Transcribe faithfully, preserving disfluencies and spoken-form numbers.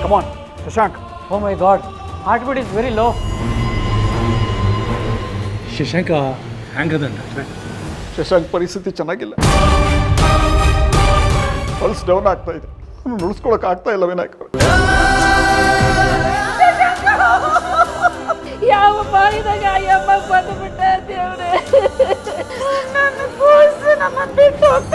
Come on, Shashank. Oh my God, heartbeat is very low. Shashanka ಹ್ಯಾಂಗದ Shashank ಪರಿಸ್ಥಿತಿ ಚೆನ್ನಾಗಿಲ್ಲ. Pulse down ಆಗ್ತಾ ಇದೆ. ನುಡಿಸ್ಕೊಳಕ್ ಆಗ್ತಾ ಇಲ್ಲ ವಿನಾಯಕ್. ಯಾವ ಬಾಯಿದಾಗ ಅಯ್ಯಮ್ಮ ಬಂದುಬಿಟ್ಟ ದೇವ್ರೆ. ನನ್ನ ಕೂಸು ನಮ್ಮ ಬಿಟ್ಟು ಹೋಗ್ತಾ